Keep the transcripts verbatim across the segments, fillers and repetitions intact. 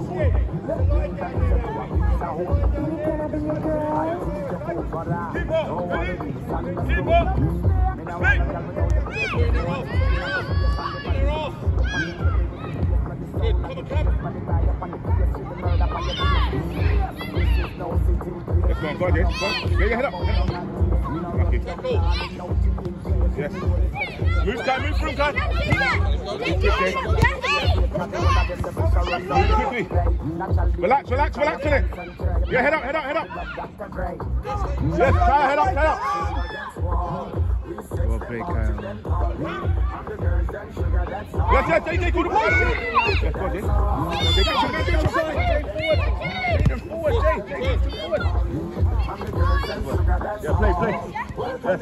Go on, go on, Jay. Go on. Get your head up. Okay. Yes. Move, Kai, move through, Kai. Move quickly. Move quickly. Relax, relax, relax on it. Yeah, head up, head up, head up. Yes, Kai, head up, head up. Well played, Kyle. Yes, yes, J J, call the ball. Yes, go on, Jay. Get your side, get your side. Take them forward, Jay. Take them forward. Yeah, play, play. Yes.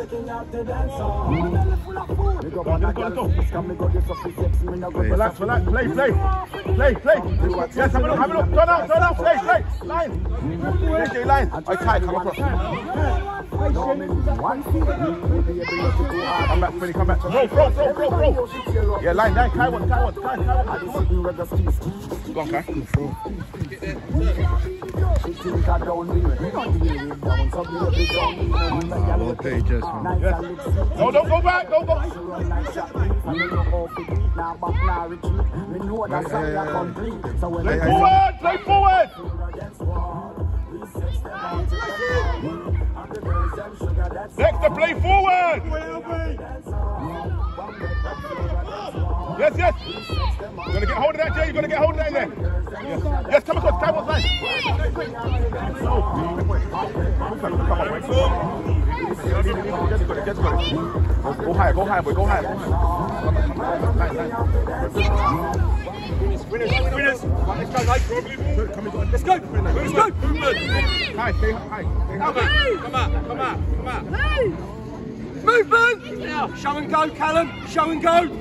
Go on, go on, go. Relax, relax, play, play. Play, play. Yes, have a look, have a look. Turn out, turn out, play, play. Line. J J, line. I can't come across. Come back, Freddie, come back. Roll, roll, roll, roll, roll. Yeah, line, line. Kai one, Kai one, Kai, Kai one. Go on, Kai. Well played, just man. Yes. No, don't go back, don't go. Yeah, yeah, yeah. Play forward, play forward. Dexter, play forward. Yes, yes. You're gonna get hold of that, Jay. You're gonna get hold of that in there. Yes, yes, come across. Come on, line. No. Go high, go high, boy. Go high. Winners, winners, winners. Let's go, mate. Let's go. Let's go. High, stay high. Come out, come out, come out, come out. Movement. Now, show and go, Callum. Show and go.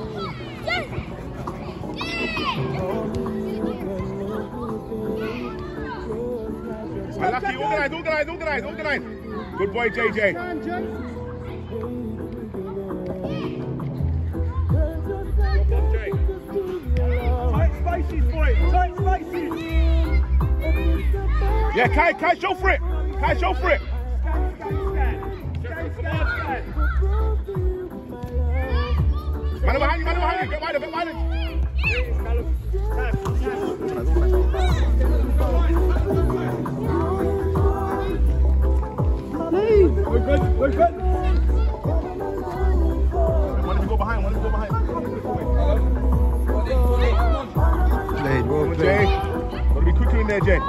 Lucky, organize, organize, organize, organize. Good boy, J J. Tight spaces, boy. Tight spaces. Yeah, Kai, Kai, show for it. Kai, show for it. Scan, scan, scan. Scan, scan, scan. Man behind you, man behind you. Get wider, get wider. We're good, we're good. Why don't we go behind? Why don't we go behind? Played, well played. Jay, gotta be quicker in there, Jay.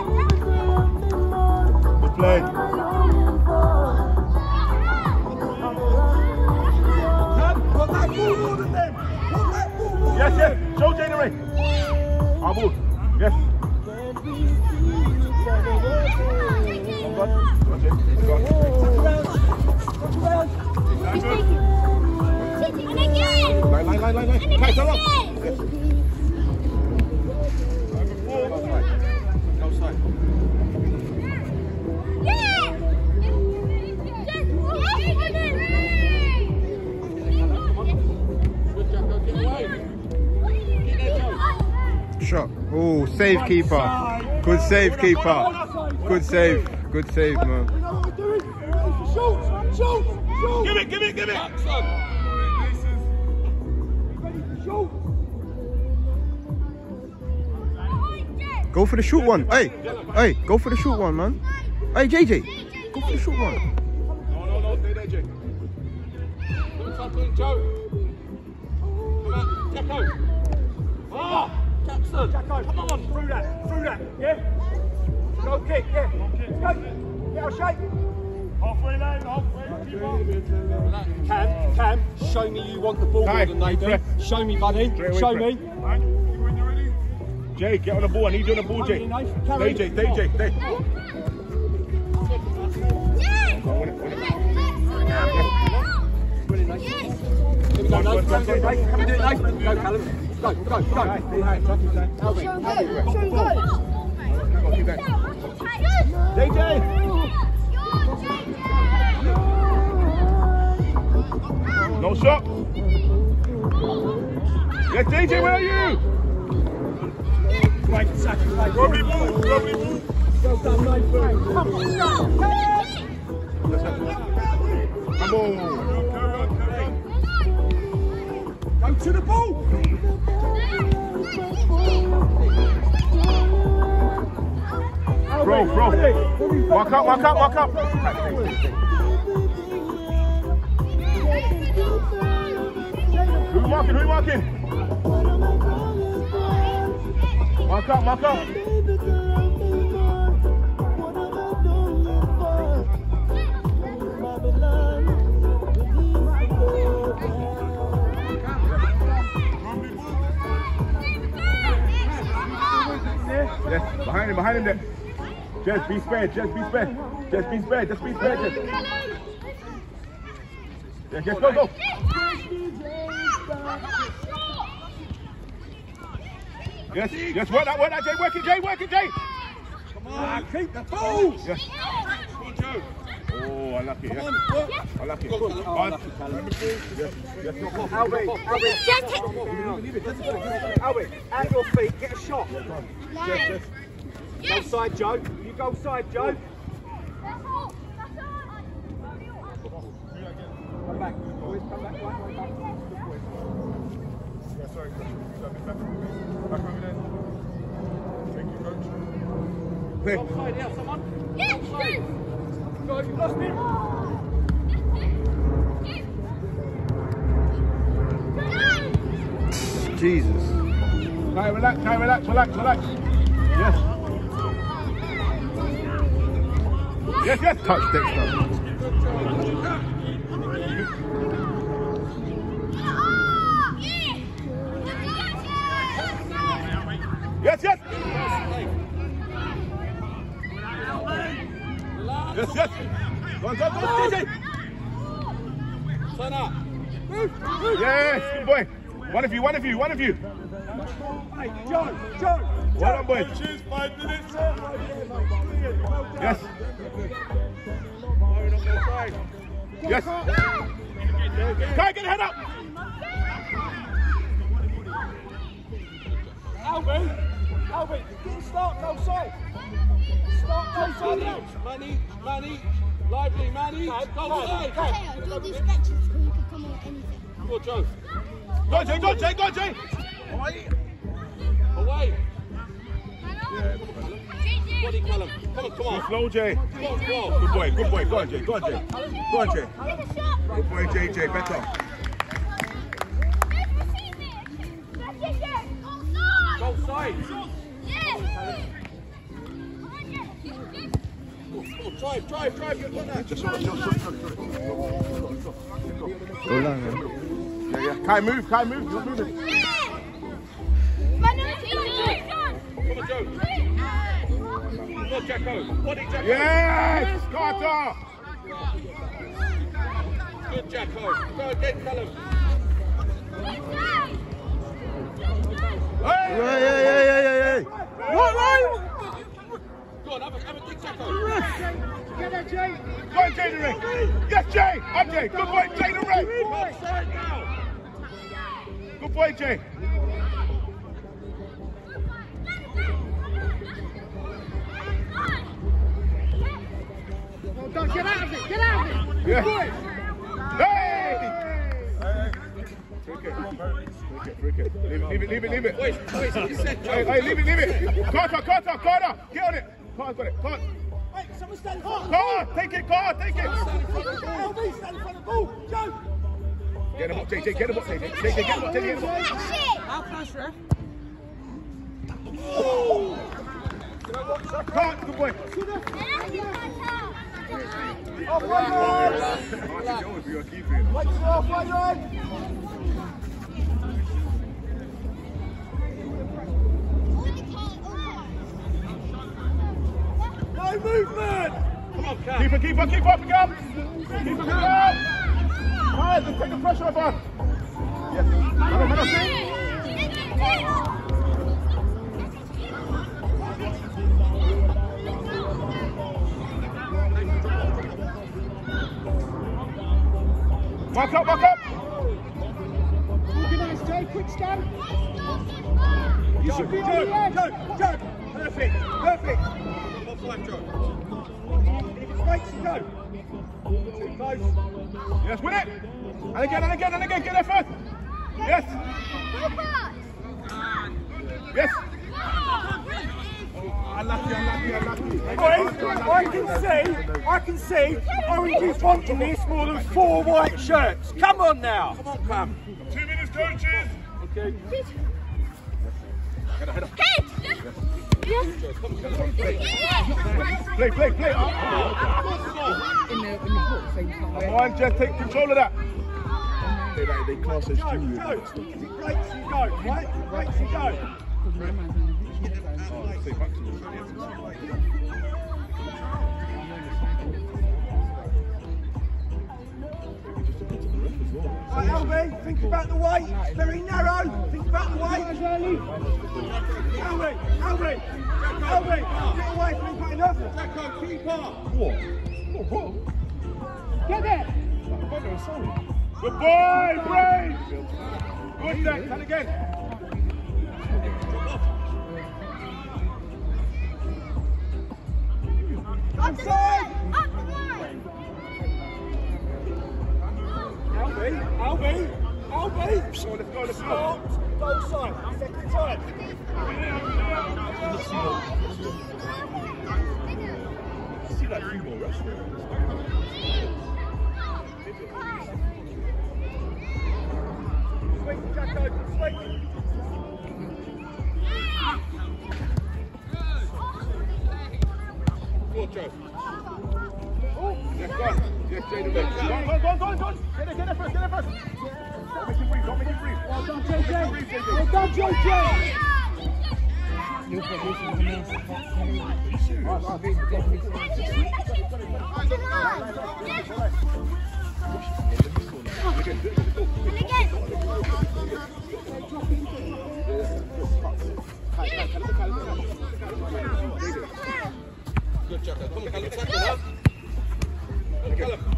Good play. Put that ball on them. Yes, yes. Show Jay the ring. Our ball. Yes. Line, line, line, line, line. Kai, turn up. Yes. Go side. Shot. Oh, save keeper. Good save keeper. Good save. Good save, man. Shoot! Shoot! Shoot! Give it! Give it! Give it! Go for the shoot one. Hey, hey, go for the shoot one, man. Hey, J J, go for the shoot one. No, no, no, stay there, Jay. Good tackling, Joe. Come on, Jacko. Ah, Jackson. Jacko, come on, through that, through that, yeah? Go kick, yeah. Go kick. Go. Get our shape. Halfway lane, halfway. Cam, Cam, show me you want the ball more than they do. Show me, buddy. Show me. Jay, get on the ball. I need you on the ball, Jay. Stay, Jay. Stay, Jay. Stay. Go, go, go, go. Come and do it, Nathan. Go, Callum. Go, go, go. Stay high. Show and go. Show and go. J J. No shot. Yes, J J, where are you? Great sacrifice. Robby ball, Robby ball. Well done, mate. Come on. Come on. Go to the ball. Bro, bro. Walk up, walk up, walk up. Who you marking? Who you marking? Mark up, mark up. Yes, behind him, behind him there. Just be spared, just be spared. Just be spared, just be spared. Just. Yes, yes, go, go. Yes, yes, work that, work that, Jay, work it, Jay, work it, Jay. Come on, keep the ball. Yes. Come on, Joe. Oh, I like it, yes. Come on, work. I like it. Oh, I like it, Callum. Yes, yes. Albie, Albie, Albie, at your feet, get a shot. Yes, yes. Go side, Joe. You go side, Joe. Come back, boys. Come back, right, right back. Yeah, sorry, coach. Back over there. Thank you, coach. Hey. Offside, yeah, someone. Yes, yes. Go, you lost him. Jesus. Kai, relax, Kai, relax, relax, relax. Yes. Yes, yes. Touch Dexter. Yes, yes. Yes, yes. Go on, go on, go on, D J. Turn up. Yes, good boy. One of you, one of you, one of you. Hey, Joe, Joe. Well done, boy. Choose five minutes. Yes. Yes. Kai, get a head up. Albie, Albie, start, go side. Start, go side. Manny, Manny, lively, Manny. Go side. Hey, do these matches because you can come on anything. Go, Joe. Go, Jay, go, Jay, go, Jay. Away. Body Callum. Come on, come on. Slow, Jay. Come on, come on. Good boy, good boy. Go on, Jay, go on, Jay. Go on, Jay. Good boy, Jay, Jay, better. Go side. Oh, drive, drive, drive. You've got that. Just shot, shot, shot, shot. Go long, man. Yeah, yeah. Kai, move, Kai, move. You're moving. Come on, Joe. Come on, Jacko. Body, Jacko. Yes, Carter. Good, Jacko. Go again, Callum. Hey! Yeah, yeah, yeah, yeah, yeah, yeah. Right, right. Go on, have a, have a dig, Jacko. Get that, Jay. Go on, Jay the Ray. Yes, Jay. Up, Jay. Good boy, Jay the Ray. Offside now. Good boy, Jay. Well done. Get out of it. Get out of it. Yeah. Good boy. Hey! Free kick. Free kick, free kick. Leave it, leave it, leave it, leave it. Wait, wait, you said, Joe. Hey, hey, leave it, leave it. Carter, Carter, Carter. Get on it. Carter's got it. Carter. Wait, someone stand in front. Carter, take it, Carter, take it. Stand in front of the ball. L B, stand in front of the ball. Joe. Get him up, J J, get him up, J J. J J, get him up, J J, get him up. How close, ref? Carter, good boy. Off one line. Jones, we are keeping. Wait, off one line. No movement. Come on, Cam. Keep it, keep it, keep up, keep up. Keep it, keep up. Guys, let's take the pressure off us. Yes. Hello, hello. Walk up, walk up. Organise, Jay. Quick stand. You should be on the edge. Joe, Joe. Perfect, perfect. One five, Joe. If it's makes you go. Too close. Yes, win it. And again, and again, and again. Get there first. Yes. Yes. Unlucky, unlucky, unlucky. Boys, I can see, I can see oranges wanting this more than four white shirts. Come on now. Come on, come. Two minutes, coaches. Okay. Header, header. Yes. Play, play, play. Oh. Come on, just take control of that. They, like, they class as Joe, junior. Joe, if it breaks, you go, right? If it breaks, you go. Oh, say back to me. Right, Albie, think about the weight. It's very narrow. Think about the weight. Albie, Albie, Albie, get away from him, enough. Jacko, keeper. What? What? What? Get there. Good boy, Brain! Good, Jack, and again. Up the line! Up the line! Albie, Albie, Albie. Oh, let's go, let's go. Start, goal side, second time. See that female wrestler? Sweet, Jacko, sweet. Go, Joe. Yes, go on. Yes, Jay, the leg. Go on, go on, go on, go on. Get there, get there first, get there first. Don't make it breathe, don't make it breathe. Well done, J J. Well done, J J. Good, Jacko. Come on, Callum. Tackle, huh? Callum.